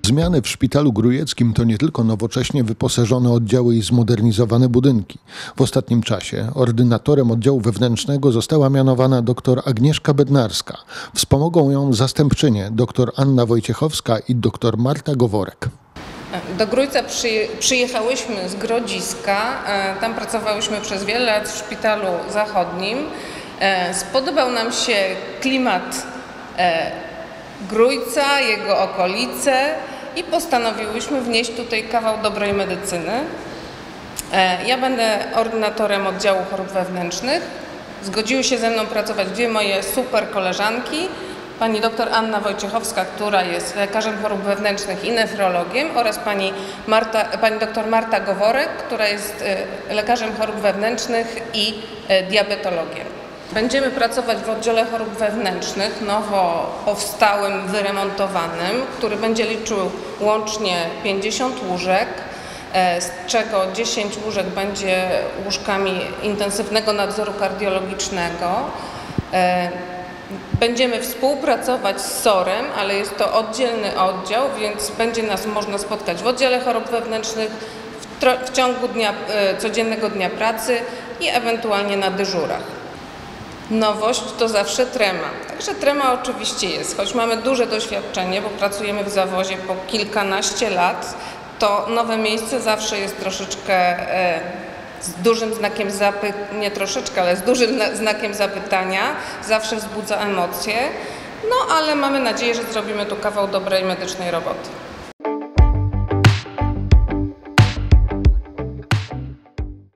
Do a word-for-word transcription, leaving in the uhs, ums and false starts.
Zmiany w szpitalu grójeckim to nie tylko nowocześnie wyposażone oddziały i zmodernizowane budynki. W ostatnim czasie ordynatorem oddziału wewnętrznego została mianowana dr Agnieszka Bednarska. Wspomogą ją zastępczynie dr Anna Wojciechowska i dr Marta Goworek. Do Grójca przyje, przyjechałyśmy z Grodziska, tam pracowałyśmy przez wiele lat w szpitalu zachodnim. Spodobał nam się klimat Grójca, jego okolice i postanowiłyśmy wnieść tutaj kawał dobrej medycyny. Ja będę ordynatorem oddziału chorób wewnętrznych. Zgodziły się ze mną pracować dwie moje super koleżanki. Pani dr Anna Wojciechowska, która jest lekarzem chorób wewnętrznych i nefrologiem, oraz pani, Marta, pani dr Marta Goworek, która jest lekarzem chorób wewnętrznych i diabetologiem. Będziemy pracować w oddziale chorób wewnętrznych, nowo powstałym, wyremontowanym, który będzie liczył łącznie pięćdziesiąt łóżek, z czego dziesięć łóżek będzie łóżkami intensywnego nadzoru kardiologicznego. Będziemy współpracować z SOR-em, ale jest to oddzielny oddział, więc będzie nas można spotkać w oddziale chorób wewnętrznych w, w ciągu dnia, codziennego dnia pracy i ewentualnie na dyżurach. Nowość to zawsze trema. Także trema oczywiście jest, choć mamy duże doświadczenie, bo pracujemy w zawozie po kilkanaście lat, to nowe miejsce zawsze jest troszeczkę e, z dużym znakiem zapytania, nie troszeczkę, ale z dużym znakiem zapytania, zawsze wzbudza emocje, no ale mamy nadzieję, że zrobimy tu kawał dobrej medycznej roboty.